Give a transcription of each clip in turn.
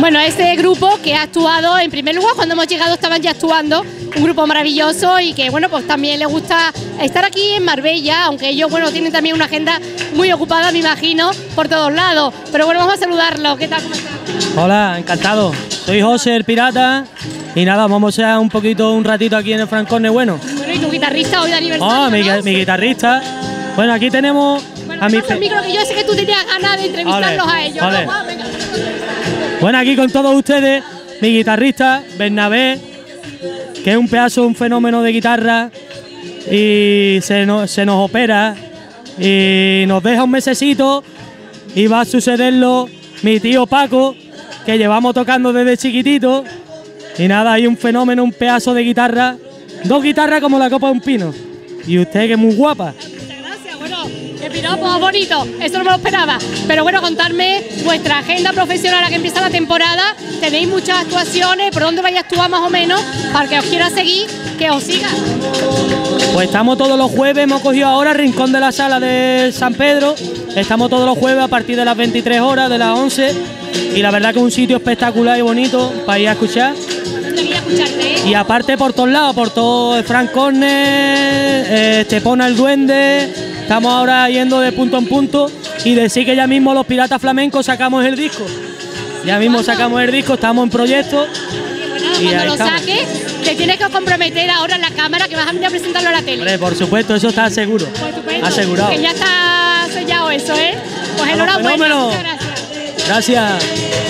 Bueno, este grupo que ha actuado, en primer lugar, cuando hemos llegado estaban ya actuando, un grupo maravilloso y que, bueno, pues también les gusta estar aquí en Marbella, aunque ellos, bueno, tienen también una agenda muy ocupada, me imagino, por todos lados. Pero bueno, vamos a saludarlo. ¿Qué tal? ¿Cómo estás? Hola, encantado. Soy José, el pirata, y nada, vamos a un ratito aquí en el Frank Corner. Bueno, ¿y tu guitarrista hoy de aniversario? Oh, mi guitarrista. Bueno, aquí tenemos bueno, a mi... micro, que yo sé que tú tenías ganas de entrevistarlos a ellos. Ole. ¿No? Venga. Bueno, aquí con todos ustedes, mi guitarrista, Bernabé, que es un fenómeno de guitarra y se nos opera y nos deja un mesecito y va a sucederlo mi tío Paco, que llevamos tocando desde chiquitito y nada, hay un fenómeno, un pedazo de guitarra, dos guitarras como la copa de un pino y usted que es muy guapa. ¡Qué piropo bonito! Eso no me lo esperaba. Pero bueno, contarme vuestra agenda profesional a que empieza la temporada. Tenéis muchas actuaciones, ¿por dónde vais a actuar más o menos? Para que os quiera seguir, que os siga. Pues estamos todos los jueves, hemos cogido ahora el rincón de la sala de San Pedro. Estamos todos los jueves a partir de las 23 horas, de las 11. Y la verdad que es un sitio espectacular y bonito para ir a escuchar. Y aparte por todos lados, por todo el Frank Corner, Estepona el Duende. Estamos ahora yendo de punto en punto y decir que ya mismo los Piratas Flamencos sacamos el disco. Ya mismo sacamos el disco, estamos en proyecto. Y cuando lo saques, te tienes que comprometer ahora en la cámara que vas a venir a presentarlo a la tele. Hombre, por supuesto, eso está seguro. Pues asegurado. Que ya está sellado eso, ¿eh? Pues enhorabuena. Muchas gracias. Gracias.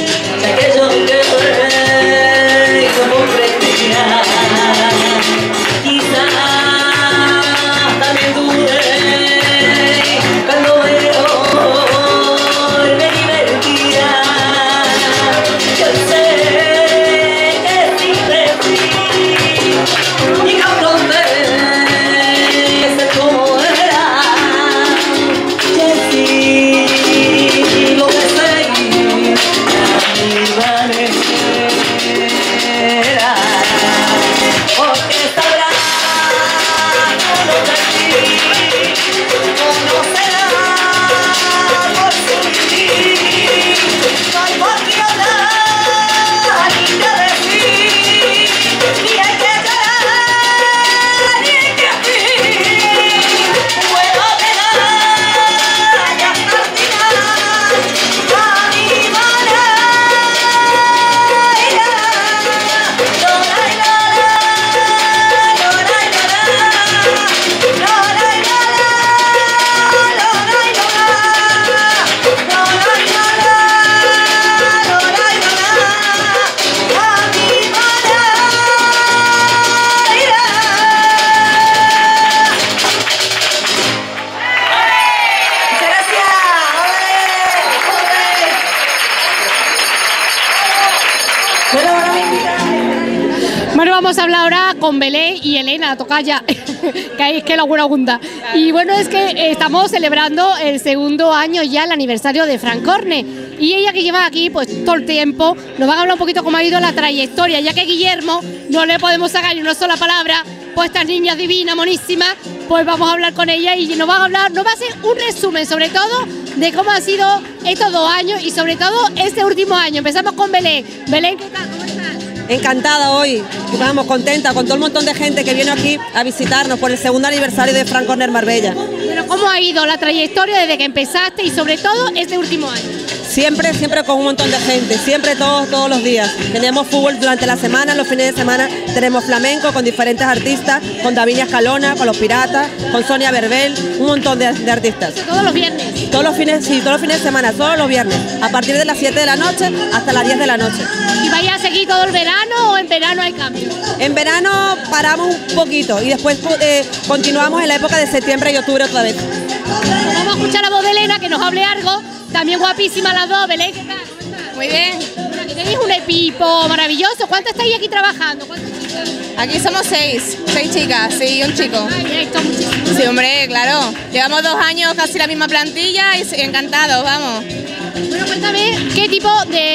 Bueno, vamos a hablar ahora con Belén y Elena, tocaya, que es que la buena junta. Y bueno, es que estamos celebrando el segundo año ya, el aniversario de Frank Corner. Y ella que lleva aquí pues todo el tiempo, nos va a hablar un poquito cómo ha ido la trayectoria, ya que Guillermo no le podemos sacar ni una sola palabra, pues estas niñas divinas, monísimas, pues vamos a hablar con ella y nos va a hacer un resumen sobre todo de cómo han sido estos 2 años y sobre todo este último año. Empezamos con Belén. Belén, ¿qué tal? ¿Cómo estás? Encantada hoy, estamos contenta con todo el montón de gente que viene aquí a visitarnos por el segundo aniversario de Frank Corner Marbella. Pero ¿cómo ha ido la trayectoria desde que empezaste y sobre todo este último año? Siempre con un montón de gente, siempre todos los días. Tenemos fútbol durante la semana, los fines de semana tenemos flamenco con diferentes artistas, con Davinia Escalona, con los Piratas, con Sonia Berbel, un montón de artistas. ¿Todos los viernes? Todos los fines de semana, todos los viernes, a partir de las 7 de la noche hasta las 10 de la noche. ¿Y vais a seguir todo el verano o en verano hay cambios? En verano paramos un poquito y después continuamos en la época de septiembre y octubre otra vez. Pues vamos a escuchar la voz de Elena que nos hable algo. También guapísimas las dos, Belén, ¿qué tal? ¿Cómo estás? Muy bien. Bueno, aquí tenéis un equipo maravilloso. ¿Cuántos estáis aquí trabajando? ¿Cuántas chicas? Aquí somos 6 chicas, sí, y un chico. Ay, esto muchísimo. Sí, hombre, claro. Llevamos 2 años casi la misma plantilla y encantados, vamos. Bueno, cuéntame, ¿qué tipo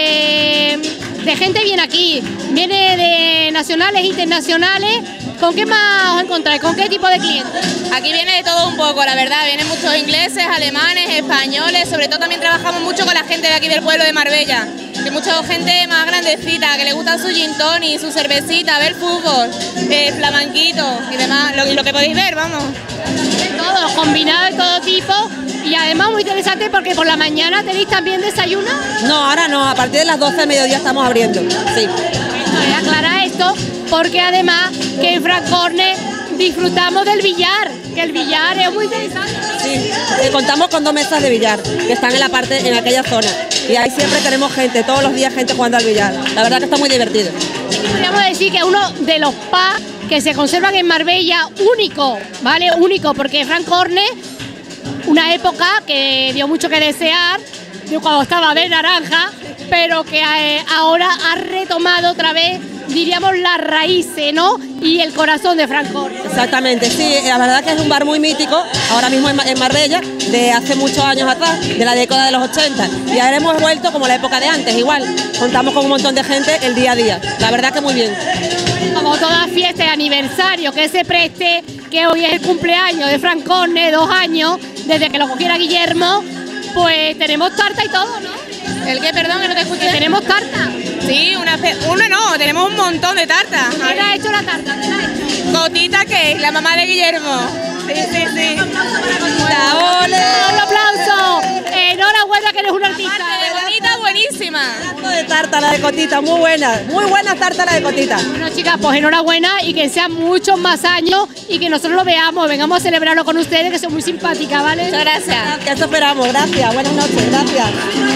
de gente viene aquí? ¿Viene de nacionales, internacionales? ¿Con qué más os encontráis? ¿Con qué tipo de clientes? Aquí viene de todo un poco, la verdad. Vienen muchos ingleses, alemanes, españoles. Sobre todo también trabajamos mucho con la gente de aquí del pueblo de Marbella. que mucha gente más grandecita, que le gusta su gin tonic, su cervecita, ver fútbol, flamenquito y demás, lo que podéis ver, vamos. Todo, combinado de todo tipo. Y además muy interesante porque por la mañana tenéis también desayuno. No, ahora no, a partir de las 12 del mediodía estamos abriendo, sí. Aclara esto porque además que en Francorne disfrutamos del billar, que el billar es muy interesante. Sí, contamos con 2 mesas de billar que están en aquella zona y ahí siempre tenemos gente, todos los días gente jugando al billar. La verdad que está muy divertido. Podríamos decir que es uno de los pubs que se conservan en Marbella único, ¿vale? Único, porque Francorne, una época que dio mucho que desear, cuando estaba de naranja, pero que ahora ha retomado otra vez, diríamos, las raíces, ¿no? Y el corazón de Francorne. Exactamente, sí, la verdad que es un bar muy mítico, ahora mismo en Marbella, de hace muchos años atrás, de la década de los 80. Y ahora hemos vuelto como la época de antes, igual. Contamos con un montón de gente el día a día. La verdad que muy bien. Como toda fiesta de aniversario que se preste, que hoy es el cumpleaños de Francorne, 2 años, desde que lo cogiera Guillermo, pues tenemos tarta y todo, ¿no? ¿El qué? Perdón, que no te escuché. Tenemos tarta. Sí, una no, tenemos un montón de tartas. ¿Quién ha hecho la tarta? ¿Quién ha hecho? Cotita, que es la mamá de Guillermo. Sí, sí, sí. ¡Ole! ¡Un aplauso! Enhorabuena que eres una artista. Bonita, buenísima. De tarta la de Cotita, muy buena tarta la de Cotita. Bueno, chicas, pues enhorabuena y que sean muchos más años y que nosotros lo veamos, vengamos a celebrarlo con ustedes, que son muy simpáticas, ¿vale? Muchas gracias. Que eso esperamos, gracias, buenas noches, gracias.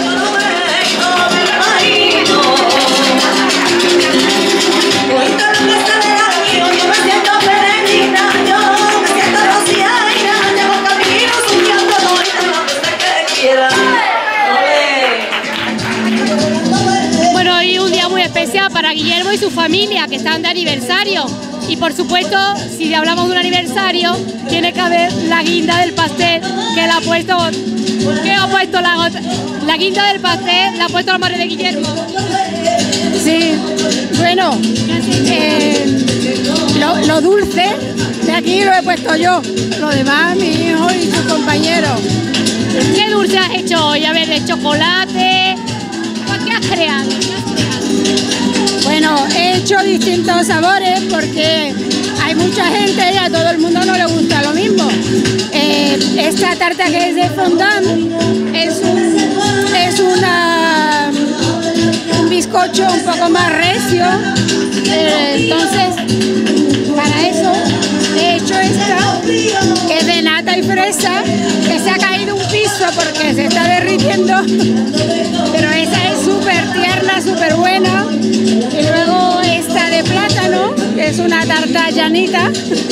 Bueno, hoy un día muy especial para Guillermo y su familia, que están de aniversario. Y por supuesto, si hablamos de un aniversario, tiene que haber la guinda del pastel que la ha puesto. ¿Qué ha puesto la guinda del pastel? La ha puesto la madre de Guillermo. Sí, bueno, lo dulce de aquí lo he puesto yo, lo demás mi hijo y su compañero. ¿Qué dulce has hecho hoy? A ver, de chocolate. ¿Qué has creado? Bueno, he hecho distintos sabores porque hay mucha gente y a todo el mundo no le gusta lo mismo. Esta tarta que es de fondant es un bizcocho un poco más recio, entonces para eso he hecho esta que es de nata y fresa, que se ha caído un piso porque se está derritiendo, pero esa es súper tierna, súper buena. Y luego esta de plátano, que es una tarta llanita,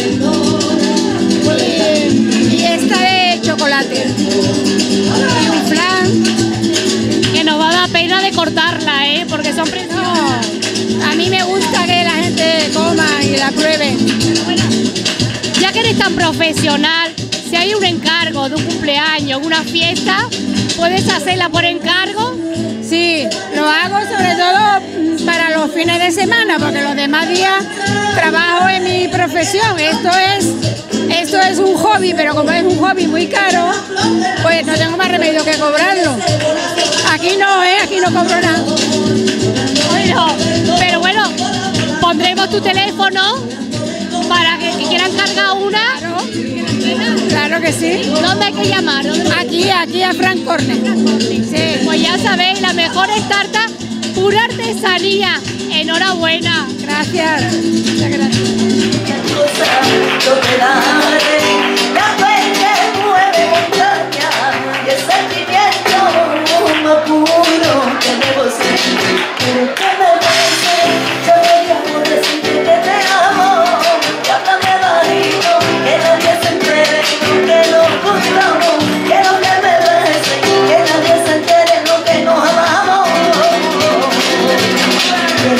y esta de chocolate y un flan que nos va a dar pena de cortarla, porque son preciosas. A mí me gusta que la gente coma y la pruebe. Bueno, ya que eres tan profesional, si hay un encargo de un cumpleaños, una fiesta, ¿puedes hacerla por encargo? Sí, lo hago sobre todo para los fines de semana, porque los demás días trabajo en mi profesión. Esto es un hobby, pero como es un hobby muy caro, pues no tengo más remedio que cobrarlo. Aquí no cobro nada. Bueno, pero bueno, pondremos tu teléfono para que quieran cargar una. Claro que sí. ¿Dónde hay que llamar? Aquí a Francorne. Sí. Pues ya sabéis, las mejores tartas, pura artesanía. Enhorabuena. Gracias. Muchas gracias.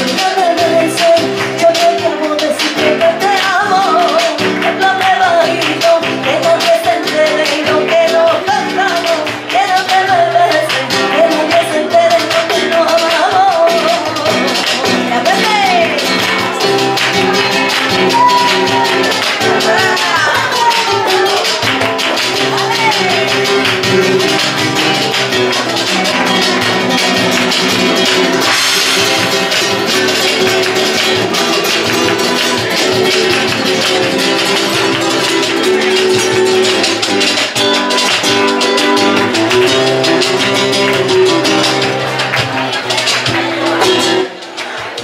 Yo te quiero decirte que te amo, háblame bajito.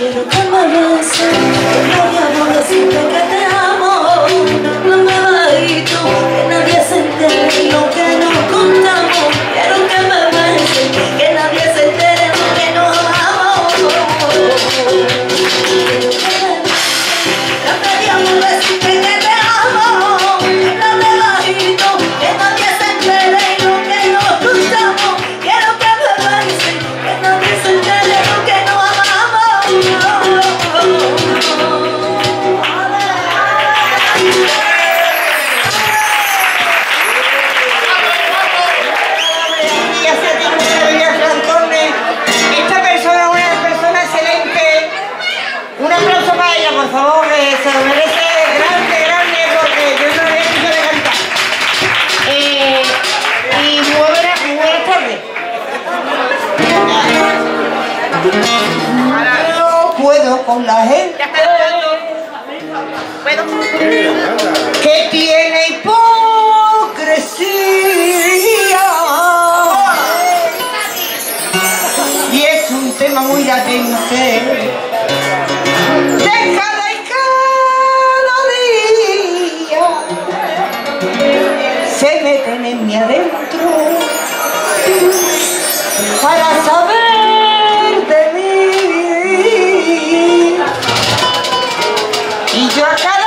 quiero que me beses, que nadie amor decirte que te amo. No me bajito, que nadie se entere lo que nos contamos. Quiero que me beses, que nadie se entere lo que nos amamos. Que nadie amor decirte que te amo. No me bajito, que nadie se entere lo que nos contamos. Quiero que me beses, que nadie se entere lo que nos amamos. Esta persona es una persona excelente. Un aplauso para ella, por favor, que se lo merece grande, porque yo no le he dicho de cantar. Y muy buenas tardes. No puedo con la gente que tiene hipocresía. Y es un tema muy latente de cada y cada día. Se meten en mi adentro para saber de mí. Y yo acá